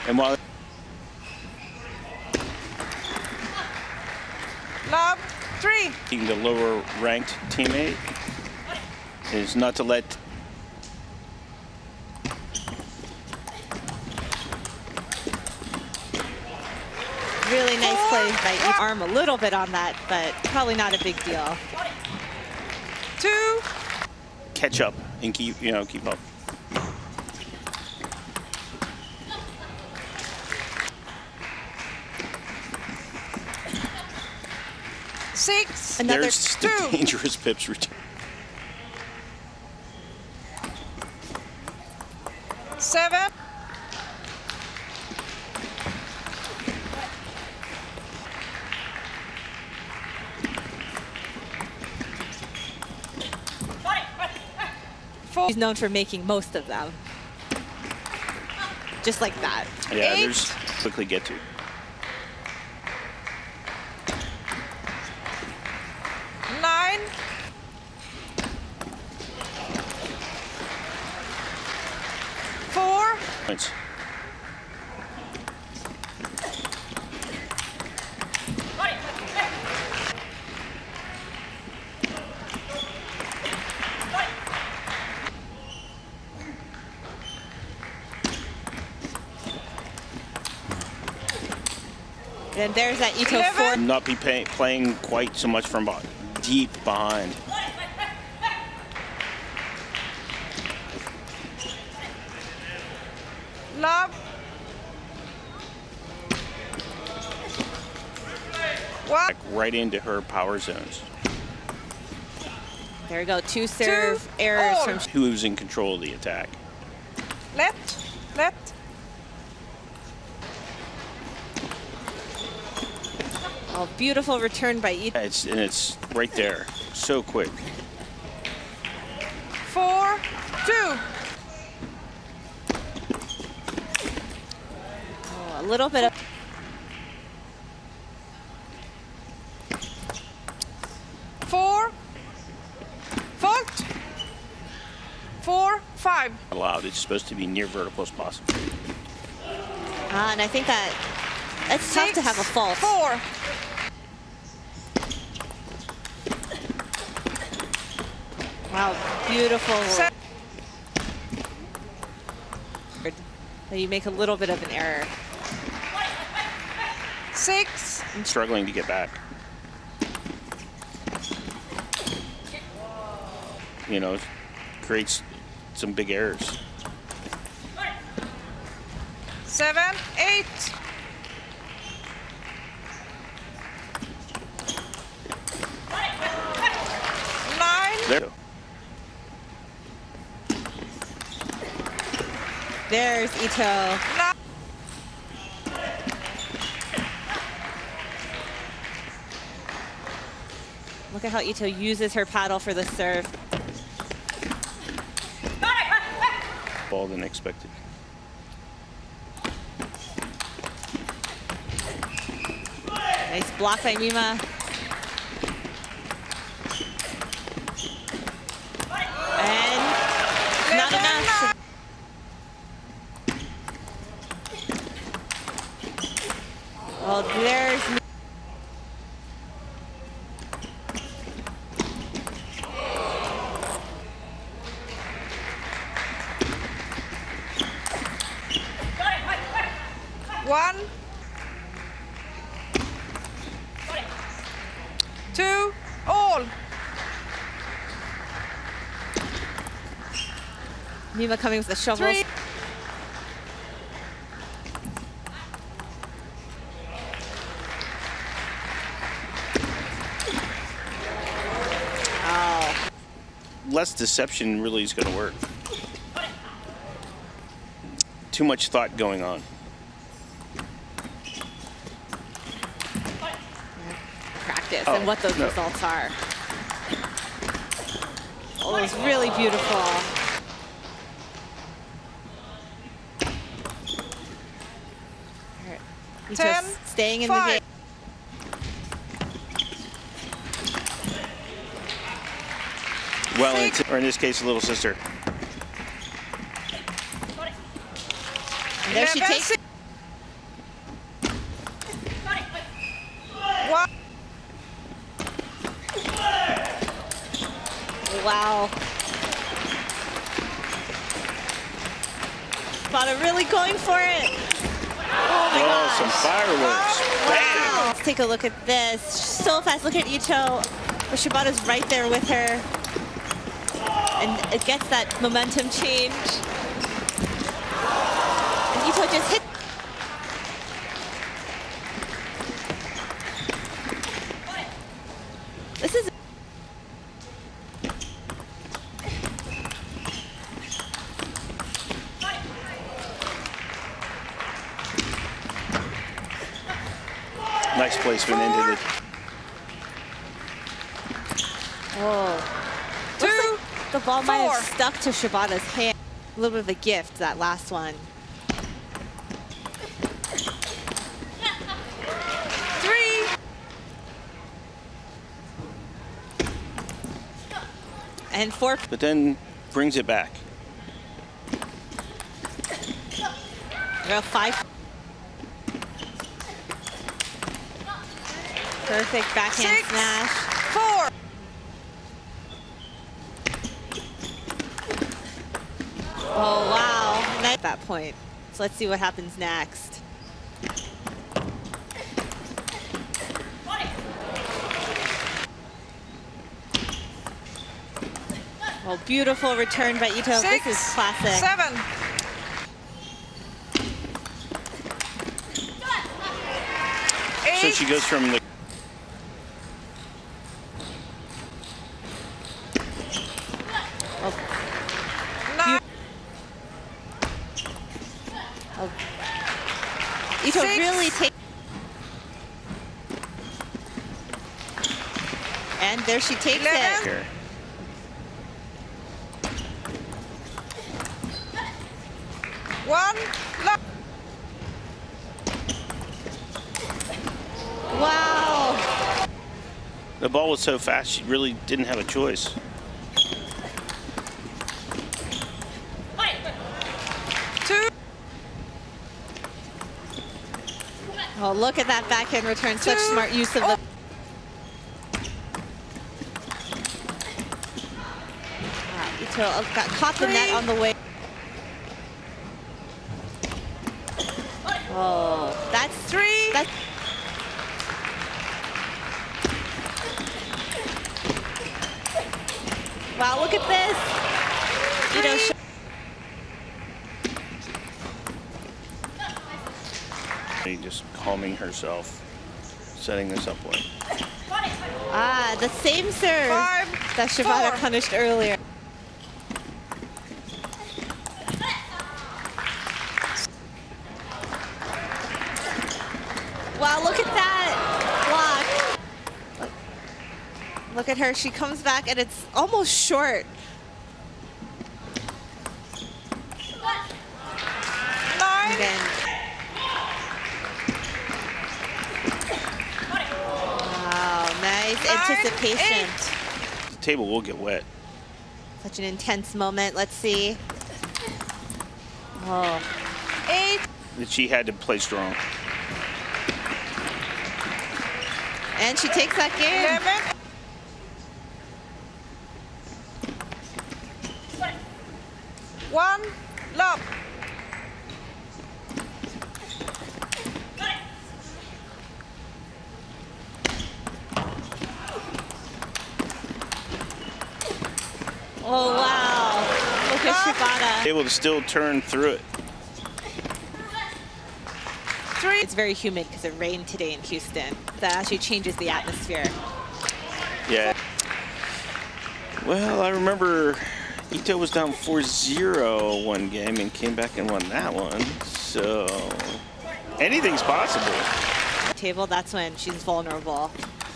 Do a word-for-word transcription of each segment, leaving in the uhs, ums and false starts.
And while Love, three. the lower ranked teammate is not to let really nice play by each arm a little bit on that, but probably not a big deal. Two. catch up and keep, you know, keep up. Six. Another There's two. the dangerous pips return. Seven. Four. He's known for making most of them. Just like that. Yeah, Eight. there's quickly get to. Nine. Four. Points. And there's that Ito four. Not be pay, playing quite so much from behind, deep behind. Love. One. Back right into her power zones. There we go. Two serve Two. errors All. from. Who's in control of the attack? Left. Left. Oh, beautiful return by Ito. It's and it's right there, so quick. Four. Two. Oh, a little bit of. Four. Fault. Four. Five. Allowed. It's supposed to be near vertical as possible. Ah, and I think that it's tough to have a fault. Four. Wow, beautiful. Seven. That you make a little bit of an error. Six. Struggling to get back. You know, creates some big errors. Seven. Eight. Nine. There. you go. There's Ito. Nine. Look at how Ito uses her paddle for the serve. Ball than expected. Nice block by Mima. And not enough. Well, there's One. Two. All. Mima coming with the shovels. Three. Oh, Less deception really is going to work. Too much thought going on. practice Oh, and what those no. results are. Oh, it was really beautiful. All right. Ito's Ten, staying in five. the game. Well, Six. it's, or in this case, a little sister. And there she Eleven. takes it. wow. Shibata really going for it. Oh my Oh, gosh. some fireworks. Bam! Let's take a look at this. So fast. Look at Ito. But Shibata's right there with her. And it gets that momentum change. And Ito just hit. This is. Nice placement into the. Oh. Two, Looks like the ball might have four. stuck to Shibata's hand. A little bit of a gift, that last one. three, And four. But then brings it back. Well, five. Perfect backhand Six. smash. four. Oh, wow. Nice at that point. So let's see what happens next. Oh, beautiful return by Ito. Six, This is classic. seven. So Eight, she goes from the. nine, Oh. Ito Six. really takes. And there she takes Eleven. it. Here. one, love. Wow. The ball was so fast, she really didn't have a choice. Two, Oh, look at that backhand return. Such Two. smart use of the. Wow, Ito got caught the net Three. on the way. Oh, that's three, that's. Wow, look at this. Ito. Three. sh- Just calming herself, setting this up well. Ah, the same serve Five, that Shibata four. punished earlier. Wow, look at that block. Look at her, she comes back and it's almost short. nine, Again. Wow, nice nine, anticipation. eight. The table will get wet. Such an intense moment, let's see. Oh, eight, That she had to play strong. and she takes that game. eleven, one, love. Oh, wow. Look at Shibata. Able to still turn through it. Three, It's very humid because it rained today in Houston. That actually changes the atmosphere. Yeah. Well, I remember Ito was down four zero one game and came back and won that one. So anything's possible. Table, that's when she's vulnerable.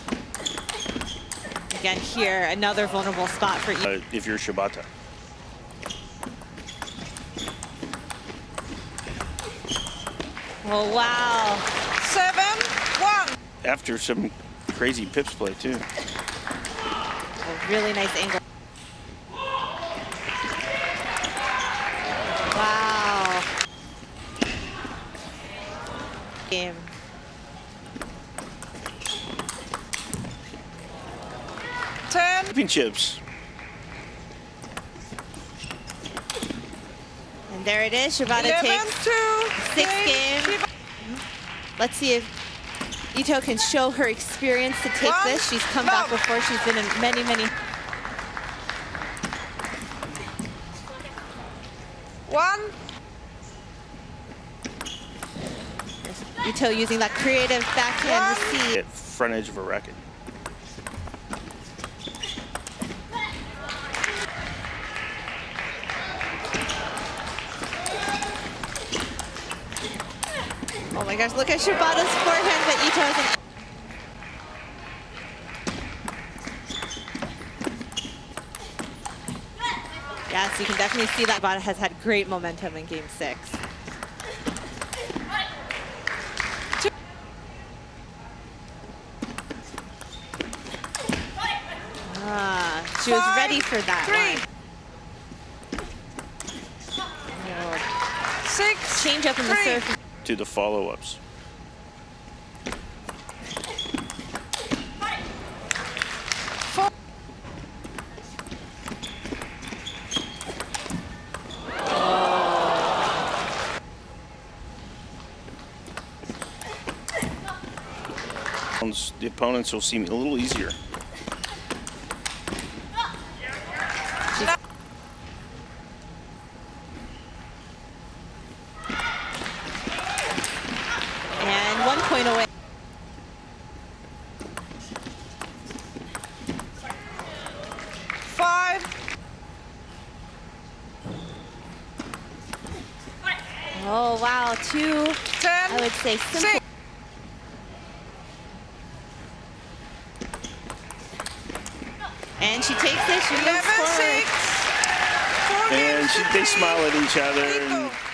Again, here, another vulnerable spot for Ito. Uh, if you're Shibata. Oh, wow. seven, one. After some crazy pips play too. A really nice angle. Wow. Game. ten, Championships. there it is. Shibata eleven takes two. six game. Let's see if Ito can show her experience to take One, this. She's come back love. before. She's been in many, many. One. Ito using that creative backhand One. receive. At front edge of a racket. Oh my gosh, look at Shibata's forehand, but Ito has an... Yes, you can definitely see that Shibata has had great momentum in game six. Ah, she was Five, ready for that three. one. Oh, Six. change up in the three. serve. To the follow-ups. Four. The opponents will seem a little easier. And one point away. Five. Oh wow, two, Ten. I would say simple. Six. And she takes it, she moves eleven forward. six. Four And games she, to they three. smile at each other. And Ito.